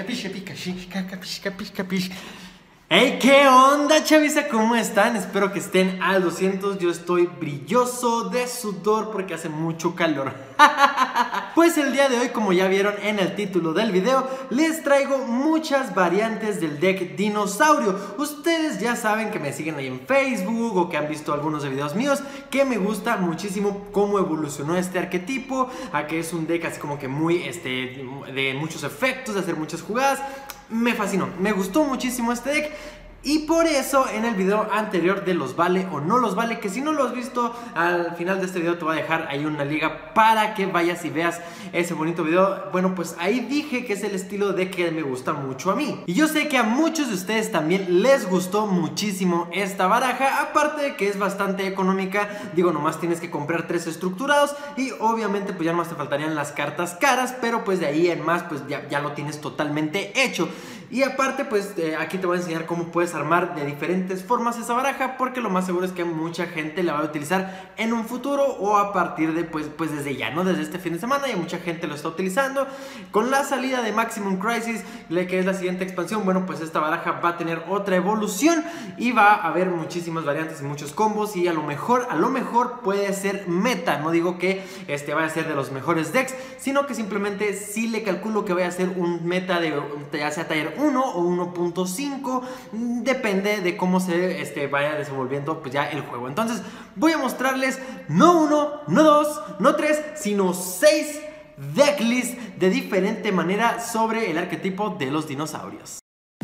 capish. Hey, ¿qué onda, chaviza? ¿Cómo están? Espero que estén al 200. Yo estoy brilloso de sudor porque hace mucho calor. Pues el día de hoy, como ya vieron en el título del video, les traigo muchas variantes del deck dinosaurio. Ustedes ya saben que me siguen ahí en Facebook o que han visto algunos de videos míos, que me gusta muchísimo cómo evolucionó este arquetipo, a que es un deck así como que muy de muchos efectos, de hacer muchas jugadas. Me fascinó, me gustó muchísimo este deck. Y por eso en el video anterior de los vale o no los vale, que si no lo has visto, al final de este video te voy a dejar ahí una liga para que vayas y veas ese bonito video. Bueno, pues ahí dije que es el estilo de que me gusta mucho a mí. Y yo sé que a muchos de ustedes también les gustó muchísimo esta baraja. Aparte de que es bastante económica, digo, nomás tienes que comprar 3 estructurados y obviamente pues ya nomás te faltarían las cartas caras, pero pues de ahí en más pues ya lo tienes totalmente hecho. Y aparte pues aquí te voy a enseñar cómo puedes armar de diferentes formas esa baraja, porque lo más seguro es que mucha gente la va a utilizar en un futuro o a partir de pues desde ya, ¿no? Desde este fin de semana ya mucha gente lo está utilizando. Con la salida de Maximum Crisis, que es la siguiente expansión, bueno, pues esta baraja va a tener otra evolución y va a haber muchísimas variantes y muchos combos, y a lo mejor puede ser meta. No digo que vaya a ser de los mejores decks, sino que simplemente sí le calculo que vaya a ser un meta de ya sea taller 1 o 1.5, depende de cómo se vaya desenvolviendo pues ya el juego. Entonces voy a mostrarles no 1, no 2, no 3, sino 6 decklists de diferente manera sobre el arquetipo de los dinosaurios.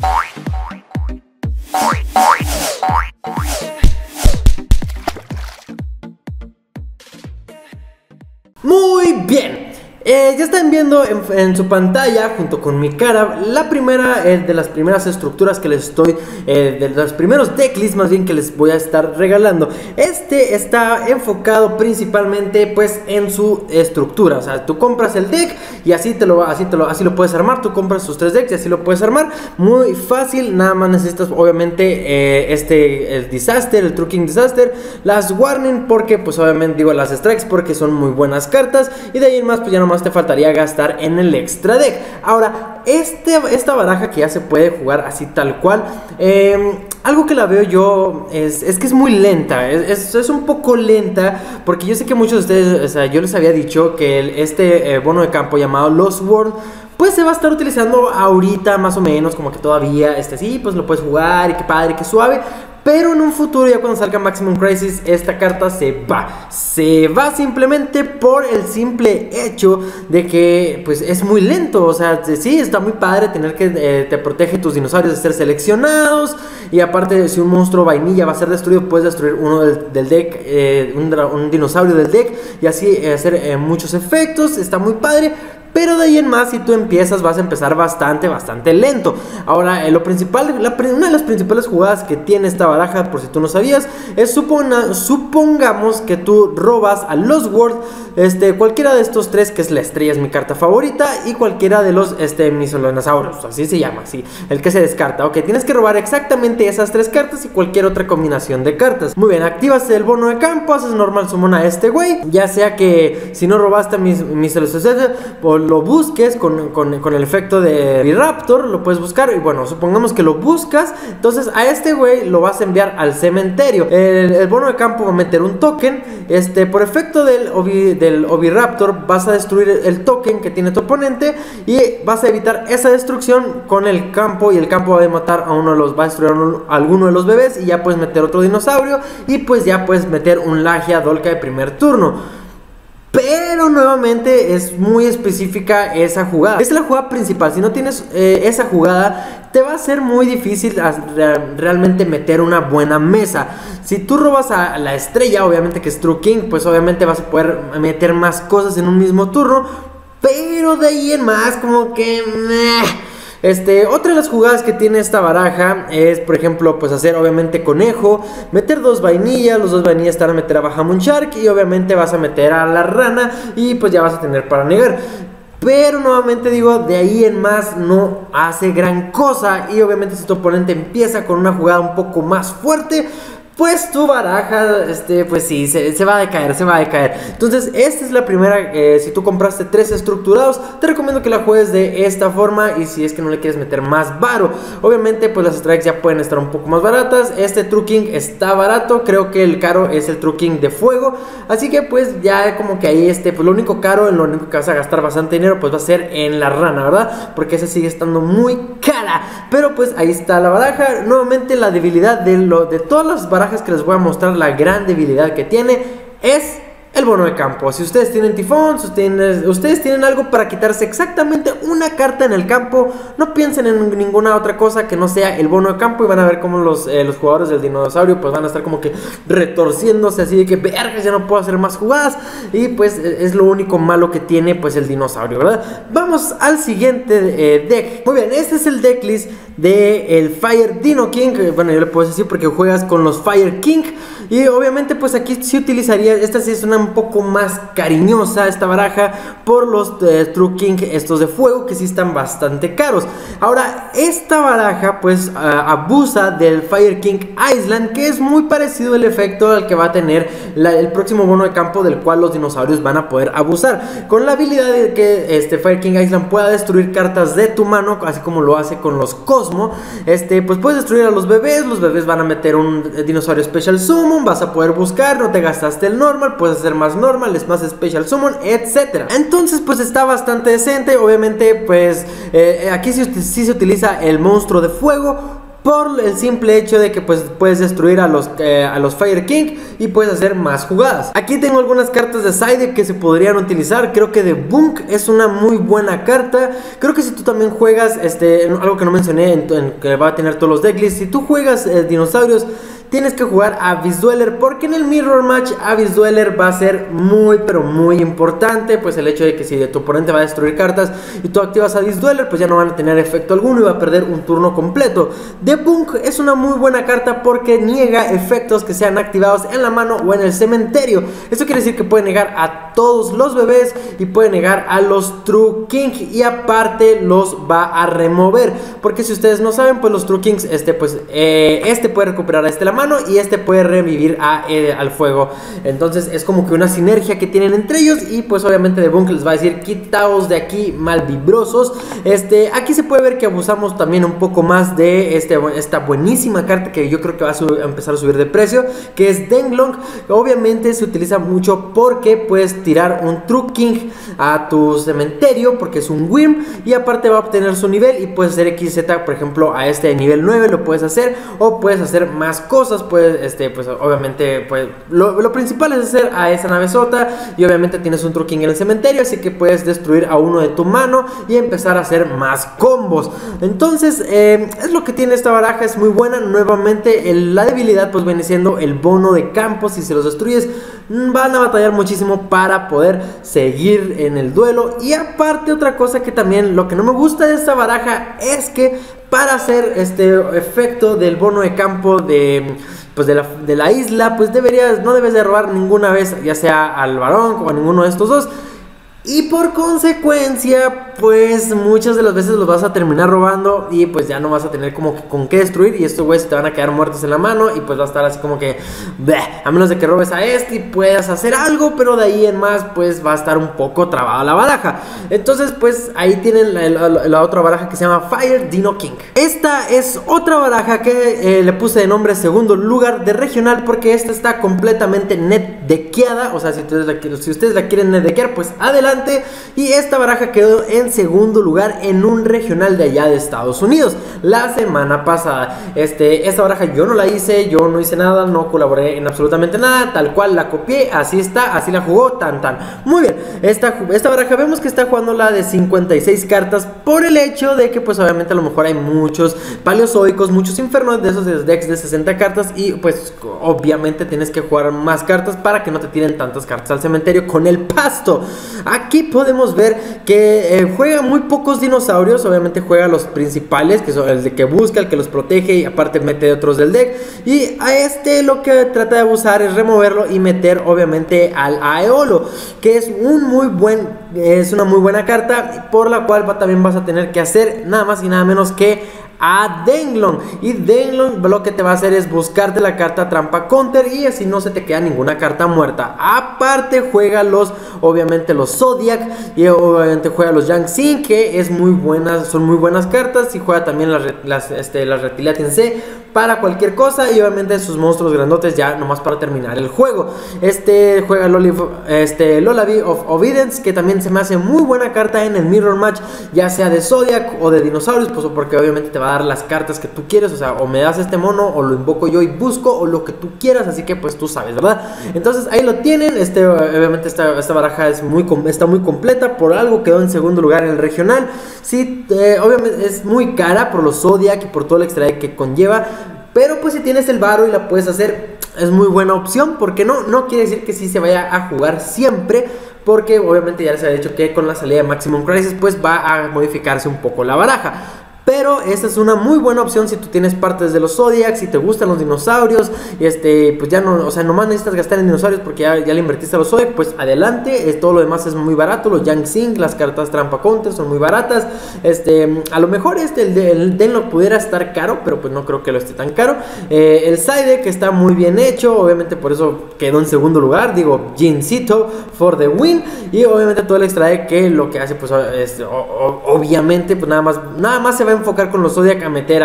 Muy bien. Ya están viendo en su pantalla, junto con mi cara, la primera de las primeras estructuras que les estoy, de los primeros decklists más bien que les voy a estar regalando. Este está enfocado principalmente pues en su estructura. O sea, tú compras el deck y así lo puedes armar. Tú compras sus 3 decks y así lo puedes armar. Muy fácil, nada más necesitas obviamente el Disaster, el True King Disaster, las Warning, porque pues obviamente digo las Strikes porque son muy buenas cartas, y de ahí en más pues ya nomás te faltaría gastar en el extra deck. Ahora, esta baraja que ya se puede jugar así tal cual, algo que la veo yo es que es muy lenta, es un poco lenta, porque yo sé que muchos de ustedes, o sea, yo les había dicho que bono de campo llamado Lost World pues se va a estar utilizando ahorita más o menos, como que todavía sí, pues lo puedes jugar y qué padre, qué suave. Pero en un futuro, ya cuando salga Maximum Crisis, esta carta se va simplemente por el simple hecho de que pues es muy lento. O sea, sí, está muy padre tener que te protege tus dinosaurios de ser seleccionados. Y aparte, si un monstruo vainilla va a ser destruido, puedes destruir uno del deck, un dinosaurio del deck, y así hacer muchos efectos. Está muy padre. Pero de ahí en más, si tú empiezas, vas a empezar bastante lento. Ahora, una de las principales jugadas que tiene esta baraja, por si tú no sabías, es supongamos que tú robas a Lost World, cualquiera de estos 3, que es la estrella, es mi carta favorita, y cualquiera de los misolonasaurios, así se llama, así, el que se descarta. Ok, tienes que robar exactamente esas 3 cartas y cualquier otra combinación de cartas. Muy bien, activas el bono de campo, haces normal summon a este güey, ya sea que si no robaste a misolonasaurios, o lo busques con el efecto de Raptor, lo puedes buscar. Y bueno, supongamos que lo buscas, entonces a este güey lo vas a enviar al cementerio. El bono de campo va a meter un token. Por efecto del Oviraptor vas a destruir el token que tiene tu oponente y vas a evitar esa destrucción con el campo, y el campo va a matar va a destruir a alguno de los bebés, y ya puedes meter otro dinosaurio, y pues ya puedes meter un Lagia Dolka de primer turno. Pero nuevamente es muy específica esa jugada. Es la jugada principal. Si no tienes esa jugada, te va a ser muy difícil realmente meter una buena mesa. Si tú robas a la estrella, obviamente que es True King, pues obviamente vas a poder meter más cosas en un mismo turno. Pero de ahí en más, como que otra de las jugadas que tiene esta baraja es, por ejemplo, pues hacer obviamente conejo, meter 2 vainillas, los 2 vainillas te van a meter a Bahamon Shark, y obviamente vas a meter a la rana, y pues ya vas a tener para negar. Pero nuevamente digo, de ahí en más no hace gran cosa, y obviamente si tu oponente empieza con una jugada un poco más fuerte, pues tu baraja, pues sí, se va a decaer, se va a decaer. Entonces, esta es la primera, si tú compraste 3 estructurados, te recomiendo que la juegues de esta forma. Y si es que no le quieres meter más varo, obviamente, pues las strikes ya pueden estar un poco más baratas. Este True King está barato, creo que el caro es el True King de fuego. Así que pues ya como que ahí, pues lo único caro, en lo único que vas a gastar bastante dinero, pues va a ser en la rana, ¿verdad? Porque esa sigue estando muy cara. Pero pues ahí está la baraja. Nuevamente la debilidad de todas las barajas que les voy a mostrar, la gran debilidad que tiene es el bono de campo. Si ustedes tienen tifón, si ustedes tienen algo para quitarse exactamente una carta en el campo, no piensen en ninguna otra cosa que no sea el bono de campo, y van a ver cómo los jugadores del dinosaurio pues van a estar como que retorciéndose así de que vergas, ya no puedo hacer más jugadas. Y pues es lo único malo que tiene pues el dinosaurio, ¿verdad? Vamos al siguiente deck. Muy bien, este es el decklist de el Fire Dino King. Bueno, yo le puedo decir porque juegas con los Fire King. Y obviamente pues aquí sí utilizaría, esta sí es una un poco más cariñosa, esta baraja, por los True King estos de fuego, que sí están bastante caros. Ahora, esta baraja pues abusa del Fire King Island, que es muy parecido el efecto al que va a tener el próximo bono de campo, del cual los dinosaurios van a poder abusar, con la habilidad de que Fire King Island pueda destruir cartas de tu mano, así como lo hace con los Cosmo. Pues puedes destruir a los bebés van a meter un dinosaurio Special Summon, vas a poder buscar, no te gastaste el normal, puedes hacer más normal, es más Special Summon, etcétera. Entonces pues está bastante decente. Obviamente pues aquí sí se utiliza el monstruo de fuego, por el simple hecho de que pues puedes destruir a los Fire King y puedes hacer más jugadas. Aquí tengo algunas cartas de side que se podrían utilizar. Creo que The Bunk es una muy buena carta. Creo que si tú también juegas, algo que no mencioné, en que va a tener todos los decklists, si tú juegas dinosaurios, tienes que jugar Abyss Dweller, porque en el Mirror Match Abyss Dweller va a ser muy pero muy importante. Pues el hecho de que si tu oponente va a destruir cartas y tú activas Abyss Dweller, pues ya no van a tener efecto alguno y va a perder un turno completo. The Bunk es una muy buena carta porque niega efectos que sean activados en la mano o en el cementerio. Esto quiere decir que puede negar a todos los bebés y puede negar a los True King, y aparte los va a remover, porque si ustedes no saben, pues los True Kings, puede recuperar a la mano y puede revivir al fuego. Entonces es como que una sinergia que tienen entre ellos. Y pues obviamente The Bunk les va a decir: quitaos de aquí, malvibrosos. Aquí se puede ver que abusamos también un poco más de esta buenísima carta, que yo creo que va a empezar a subir de precio, que es Denglong. Obviamente se utiliza mucho porque puedes tirar un True King a tu cementerio, porque es un Wyrm, y aparte va a obtener su nivel, y puedes hacer XZ, por ejemplo, a nivel 9 lo puedes hacer, o puedes hacer más cosas. Pues obviamente pues lo principal es hacer a esa navezota, y obviamente tienes un True King en el cementerio, así que puedes destruir a uno de tu mano y empezar a hacer más combos. Entonces es lo que tiene esta baraja, es muy buena. Nuevamente la debilidad pues viene siendo el bono de campo. Si se los destruyes, van a batallar muchísimo para poder seguir en el duelo. Y aparte, otra cosa que también, lo que no me gusta de esta baraja, es que para hacer efecto del bono de campo de la isla, pues no debes de robar ninguna vez, ya sea al varón o a ninguno de estos dos. Y por consecuencia, pues muchas de las veces los vas a terminar robando, y pues ya no vas a tener como que con qué destruir, y estos güeyes te van a quedar muertos en la mano, y pues va a estar así como que bleh, a menos de que robes a y puedas hacer algo, pero de ahí en más pues va a estar un poco trabada la baraja. Entonces pues ahí tienen la otra baraja que se llama Fire Dino King. Esta es otra baraja que le puse de nombre segundo lugar de regional, porque esta está completamente net deckeada. O sea, si ustedes la quieren net deckear, pues adelante. Y esta baraja quedó en segundo lugar en un regional de allá de Estados Unidos la semana pasada. Esta baraja yo no la hice, yo no hice nada, no colaboré en absolutamente nada, tal cual la copié, así está, así la jugó, tan. Muy bien, esta baraja vemos que está jugando la de 56 cartas, por el hecho de que pues obviamente a lo mejor hay muchos paleozoicos, muchos infernos de esos decks de 60 cartas, y pues obviamente tienes que jugar más cartas para que no te tiren tantas cartas al cementerio con el pasto. Aquí podemos ver que juega muy pocos dinosaurios. Obviamente juega los principales, que son el de que busca, el que los protege, y aparte mete otros del deck. Y a lo que trata de abusar es removerlo y meter obviamente al Aeolo, que es una muy buena carta, por la cual también vas a tener que hacer nada más y nada menos que a Denglong. Y Denglong lo que te va a hacer es buscarte la carta trampa counter y así no se te queda ninguna carta muerta. Aparte juega obviamente los Zodiac y obviamente juega los Yang Xin, que es muy buenas, son muy buenas cartas. Y juega también las Reptilian C para cualquier cosa. Y obviamente sus monstruos grandotes ya nomás para terminar el juego. Juega Lullaby of Obedience, que también se me hace muy buena carta en el Mirror Match, ya sea de Zodiac o de dinosaurios, pues porque obviamente te va a dar las cartas que tú quieres. O sea, o me das este mono o lo invoco yo y busco, o lo que tú quieras. Así que pues tú sabes, ¿verdad? Entonces ahí lo tienen. Obviamente esta baraja está muy completa. Por algo quedó en segundo lugar en el regional. Sí, obviamente es muy cara por los Zodiac y por todo el extra deck que conlleva, pero pues si tienes el varo y la puedes hacer, es muy buena opción. Porque no quiere decir que sí se vaya a jugar siempre, porque obviamente ya les había dicho que con la salida de Maximum Crisis pues va a modificarse un poco la baraja. Pero esta es una muy buena opción si tú tienes partes de los Zodiac, si te gustan los dinosaurios, y pues ya no, o sea, nomás necesitas gastar en dinosaurios porque ya le invertiste a los Zodiac, pues adelante. Todo lo demás es muy barato, los Yang Xin, las cartas trampa counter son muy baratas. A lo mejor el Denlock pudiera estar caro, pero pues no creo que lo esté tan caro. El side que está muy bien hecho, obviamente por eso quedó en segundo lugar, digo, Jincito for the win. Y obviamente todo el extra deck que lo que hace pues obviamente pues nada más se va a enfocar con los Zodiac a meter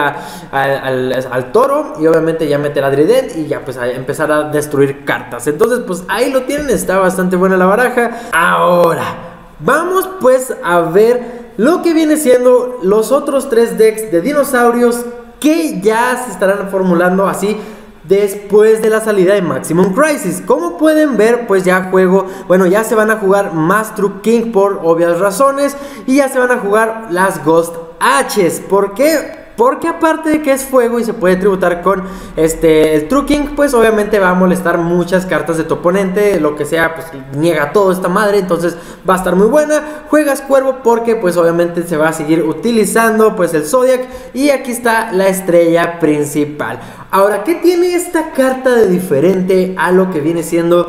al toro, y obviamente ya meter a Dread y ya pues a empezar a destruir cartas. Entonces pues ahí lo tienen, está bastante buena la baraja. Ahora vamos pues a ver lo que viene siendo los otros 3 decks de dinosaurios que ya se estarán formulando así después de la salida de Maximum Crisis. Como pueden ver, pues ya ya se van a jugar más True King por obvias razones, y ya se van a jugar las Ghost H's. ¿Por qué? Porque aparte de que es fuego y se puede tributar con el True King, pues obviamente va a molestar muchas cartas de tu oponente. Lo que sea, pues niega todo esta madre. Entonces va a estar muy buena. Juegas cuervo porque pues obviamente se va a seguir utilizando pues el Zodiac. Y aquí está la estrella principal. Ahora, ¿qué tiene esta carta de diferente a lo que viene siendo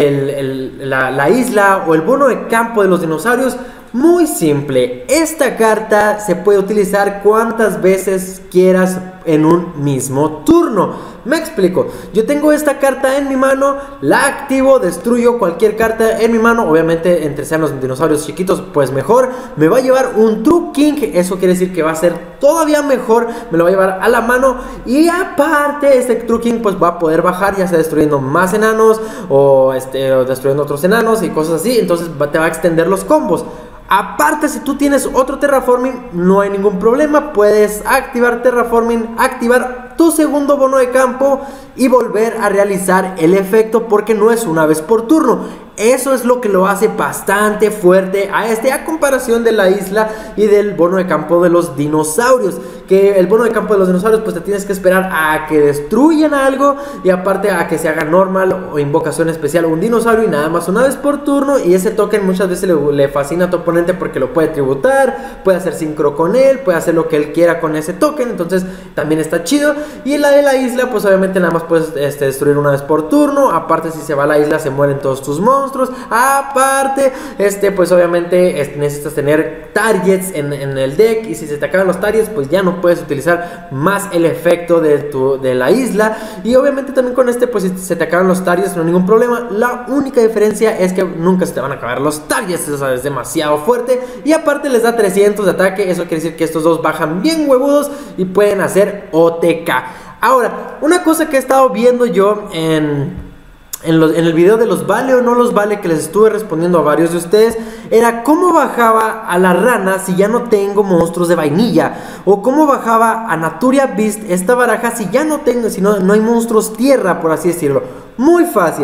la isla o el bono de campo de los dinosaurios? Muy simple, esta carta se puede utilizar cuantas veces quieras en un mismo turno. Me explico, yo tengo esta carta en mi mano, la activo, destruyo cualquier carta en mi mano. Obviamente entre sean los dinosaurios chiquitos pues mejor. Me va a llevar un True King, eso quiere decir que va a ser todavía mejor. Me lo va a llevar a la mano, y aparte este True King pues va a poder bajar, ya sea destruyendo más enanos o destruyendo otros enanos y cosas así. Entonces te va a extender los combos. Aparte, si tú tienes otro Terraforming, no hay ningún problema. Puedes activar Terraforming, activar tu segundo bono de campo y volver a realizar el efecto, porque no es una vez por turno. Eso es lo que lo hace bastante fuerte a comparación de la isla y del bono de campo de los dinosaurios. Que el bono de campo de los dinosaurios pues te tienes que esperar a que destruyan algo, y aparte a que se haga normal o invocación especial un dinosaurio, y nada más una vez por turno. Y ese token muchas veces le fascina a tu oponente porque lo puede tributar, puede hacer sincro con él, puede hacer lo que él quiera con ese token. Entonces también está chido. Y la de la isla pues obviamente nada más puedes destruir una vez por turno. Aparte, si se va a la isla se mueren todos tus monstruos. Aparte, pues obviamente necesitas tener targets en el deck, y si se te acaban los targets pues ya no puedes utilizar más el efecto de la isla. Y obviamente también con pues si se te acaban los targets no hay ningún problema. La única diferencia es que nunca se te van a acabar los targets, o sea, es demasiado fuerte. Y aparte les da 300 de ataque, eso quiere decir que estos dos bajan bien huevudos y pueden hacer OTK. Ahora, una cosa que he estado viendo yo en el video de los vale o no los vale, que les estuve respondiendo a varios de ustedes, era cómo bajaba a la rana si ya no tengo monstruos de vainilla, o cómo bajaba a Naturia Beast esta baraja si ya no tengo, si no hay monstruos tierra, por así decirlo. Muy fácil.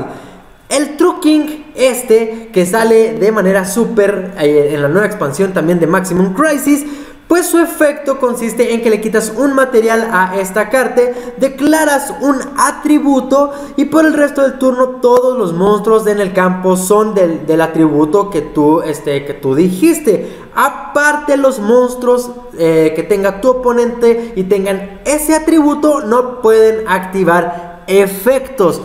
El True King que sale de manera súper en la nueva expansión también de Maximum Crisis, pues su efecto consiste en que le quitas un material a esta carta, declaras un atributo, y por el resto del turno todos los monstruos en el campo son del atributo que tú dijiste. Aparte, los monstruos que tenga tu oponente y tengan ese atributo no pueden activar efectos.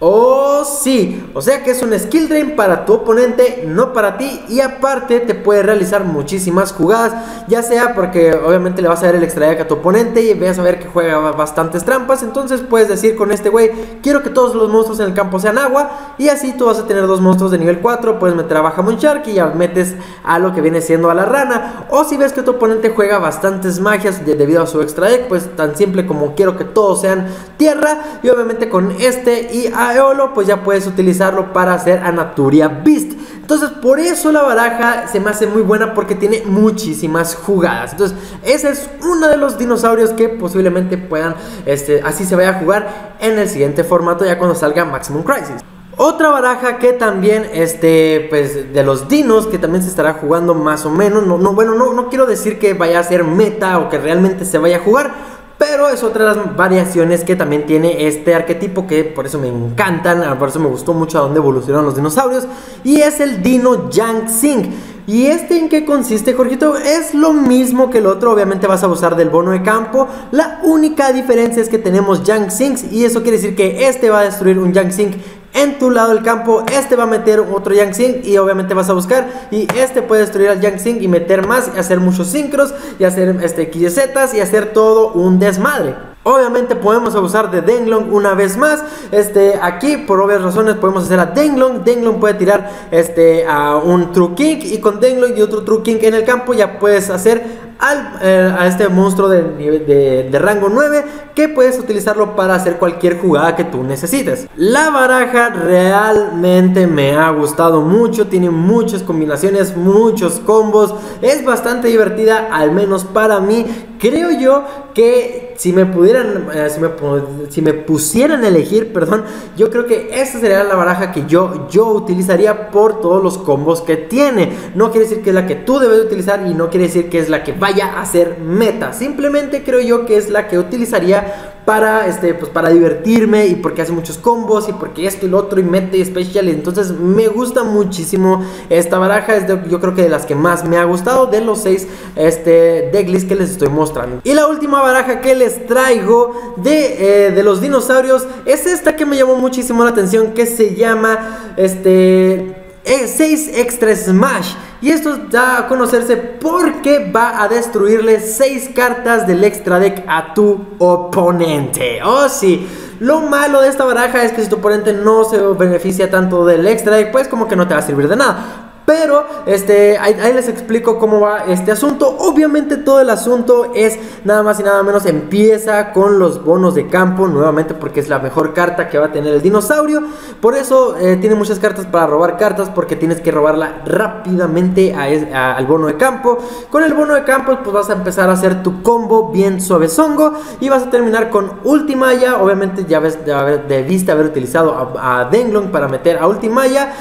Oh sí, o sea que es un skill drain para tu oponente, no para ti, y aparte te puede realizar muchísimas jugadas, ya sea porque obviamente le vas a dar el extra deck a tu oponente y vas a ver que juega bastantes trampas. Entonces puedes decir con este güey, quiero que todos los monstruos en el campo sean agua, y así tú vas a tener dos monstruos de nivel 4, puedes meter a Bahamut Shark y ya metes a lo que viene siendo a la rana. O si ves que tu oponente juega bastantes magias debido a su extra deck, pues tan simple como quiero que todos sean tierra, y obviamente con este y a Eolo pues ya puedes utilizarlo para hacer a Naturia Beast. Entonces por eso la baraja se me hace muy buena, porque tiene muchísimas jugadas. Entonces ese es uno de los dinosaurios que posiblemente puedan, así se vaya a jugar en el siguiente formato ya cuando salga Maximum Crisis. Otra baraja que también, pues de los dinos, que también se estará jugando más o menos, no quiero decir que vaya a ser meta o que realmente se vaya a jugar, pero es otra de las variaciones que también tiene este arquetipo, que por eso me encantan, por eso me gustó mucho a dónde evolucionaron los dinosaurios, y es el dino Yang Xing. ¿Y en qué consiste, Jorgito? Es lo mismo que el otro, obviamente vas a usar del bono de campo. La única diferencia es que tenemos Yang Xings, y eso quiere decir que va a destruir un Yang Xing en tu lado del campo, va a meter otro Yang Xing y obviamente vas a buscar, y puede destruir al Yang Xing y meter más, y hacer muchos sincros, y hacer XYZ, y hacer todo un desmadre. Obviamente podemos abusar de Denglong una vez más. Aquí por obvias razones podemos hacer a Denglong. Denglong puede tirar a un True King, y con Denglong y otro True King en el campo ya puedes hacer a este monstruo de rango 9, que puedes utilizarlo para hacer cualquier jugada que tú necesites. La baraja realmente me ha gustado mucho, tiene muchas combinaciones, muchos combos, es bastante divertida, al menos para mí. Creo yo que si me pusieran a elegir, perdón, yo creo que esta sería la baraja que yo utilizaría por todos los combos que tiene. No quiere decir que es la que tú debes utilizar, y no quiere decir que es la que vaya a ser meta. Simplemente creo yo que es la que utilizaría para pues para divertirme, y porque hace muchos combos, y porque esto y lo otro, y mete special. Entonces me gusta muchísimo esta baraja. Yo creo que de las que más me ha gustado de los 6 decklist que les estoy mostrando. Y la última baraja que les traigo de los dinosaurios es esta, que me llamó muchísimo la atención, que se llama 6 Extra Smash. Y esto da a conocerse porque va a destruirle 6 cartas del extra deck a tu oponente. Oh sí, lo malo de esta baraja es que si tu oponente no se beneficia tanto del extra deck, pues como que no te va a servir de nada. Pero ahí les explico cómo va este asunto. Obviamente todo el asunto es nada más y nada menos, empieza con los bonos de campo nuevamente, porque es la mejor carta que va a tener el dinosaurio. Por eso tiene muchas cartas para robar cartas, porque tienes que robarla rápidamente al bono de campo. Con el bono de campo pues vas a empezar a hacer tu combo bien suavezongo, y vas a terminar con Ultimaya. Obviamente ya debiste haber utilizado a Denglong para meter a Ultimaya.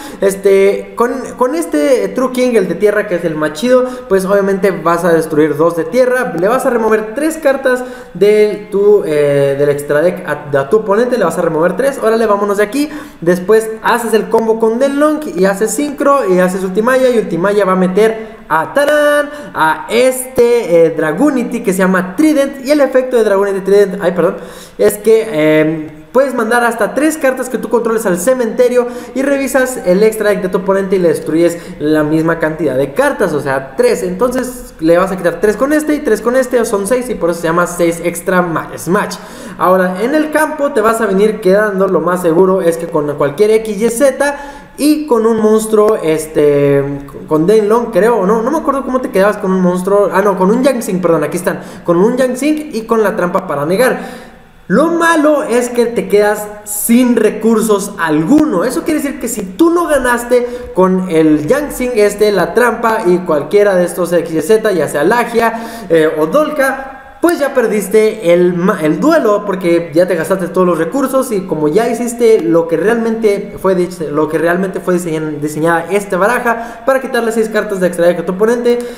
Con True King, el de tierra, que es el más chido, pues obviamente vas a destruir 2 de tierra. Le vas a remover 3 cartas del extra deck a tu oponente. Le vas a remover 3. Órale, vámonos de aquí. Después haces el combo con Denglong y haces Synchro y haces Ultimaya. Y Ultimaya va a meter a Tarán, a Dragonity, que se llama Trident. Y el efecto de Dragonity Trident, es que puedes mandar hasta 3 cartas que tú controles al cementerio, y revisas el extra deck de tu oponente y le destruyes la misma cantidad de cartas, o sea 3. Entonces le vas a quitar 3 con y 3 con o son 6, y por eso se llama 6 Extra Smash. Ahora en el campo te vas a venir quedando, lo más seguro es que con cualquier XYZ y con un monstruo, con Denglong, creo, no me acuerdo cómo te quedabas con un monstruo, con un Yang Xing, perdón, aquí están, con un Yang Xing y con la trampa para negar. Lo malo es que te quedas sin recursos alguno. Eso quiere decir que si tú no ganaste con el Yang Xing, la trampa y cualquiera de estos XYZ, ya sea Lagia o Dolka, pues ya perdiste el duelo, porque ya te gastaste todos los recursos, y como ya hiciste lo que realmente fue diseñada esta baraja para quitarle 6 cartas de extra deck a tu oponente,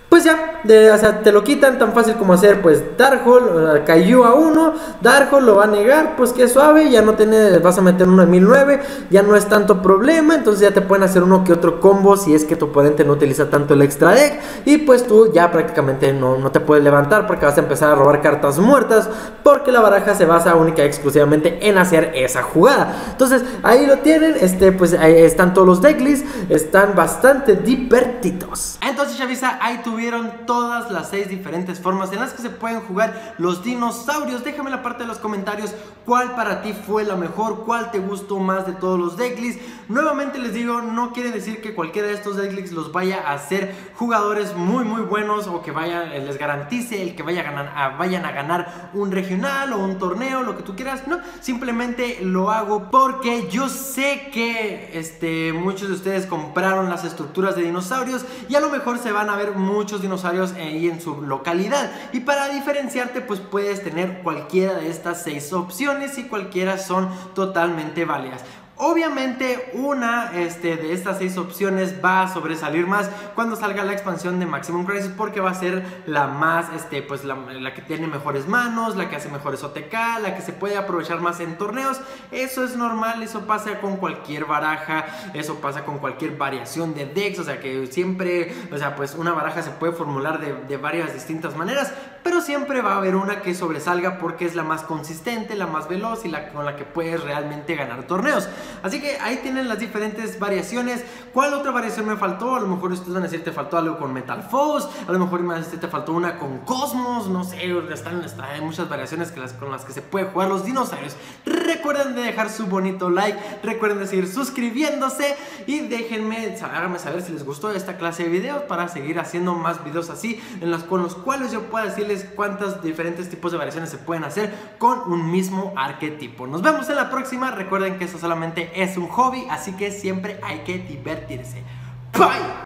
pues ya, o sea, te lo quitan tan fácil como hacer, pues, Darkhold, Kaiju a 1, Darkhold lo va a negar, pues que suave, ya no vas a meter uno de 1009, ya no es tanto problema, entonces ya te pueden hacer uno que otro combo si es que tu oponente no utiliza tanto el extra deck, y pues tú ya prácticamente no te puedes levantar porque vas a empezar a robar cartas muertas, porque la baraja se basa única y exclusivamente en hacer esa jugada. Entonces, ahí lo tienen, pues ahí están todos los decklists, están bastante divertidos. Entonces, chavisa, ahí tuvieron todas las 6 diferentes formas en las que se pueden jugar los dinosaurios. Déjame en la parte de los comentarios cuál para ti fue la mejor, cuál te gustó más de todos los decklists. Nuevamente les digo, no quiere decir que cualquiera de estos decklists los vaya a hacer jugadores muy buenos o que les garantice el que vayan a ganar un regional o un torneo, lo que tú quieras. No, simplemente lo hago porque yo sé que muchos de ustedes compraron las estructuras de dinosaurios y a lo mejor se van a ver muchos dinosaurios ahí en su localidad, y para diferenciarte pues puedes tener cualquiera de estas 6 opciones y cualquiera son totalmente válidas. Obviamente una de estas 6 opciones va a sobresalir más cuando salga la expansión de Maximum Crisis, porque va a ser la más, pues la que tiene mejores manos, la que hace mejores OTK, la que se puede aprovechar más en torneos. Eso es normal, eso pasa con cualquier baraja, eso pasa con cualquier variación de decks, o sea que siempre, pues una baraja se puede formular de varias distintas maneras, pero siempre va a haber una que sobresalga porque es la más consistente, la más veloz y con la que puedes realmente ganar torneos. Así que ahí tienen las diferentes variaciones. ¿Cuál otra variación me faltó? A lo mejor ustedes van a decir, te faltó algo con Metal Foes, a lo mejor te faltó una con Cosmos, no sé, hay muchas variaciones con las que se puede jugar los dinosaurios. Recuerden de dejar su bonito like, recuerden de seguir suscribiéndose y háganme saber si les gustó esta clase de videos para seguir haciendo más videos así, con los cuales yo pueda decirles cuántos diferentes tipos de variaciones se pueden hacer con un mismo arquetipo. Nos vemos en la próxima. Recuerden que esto solamente es un hobby, así que siempre hay que divertirse. Bye.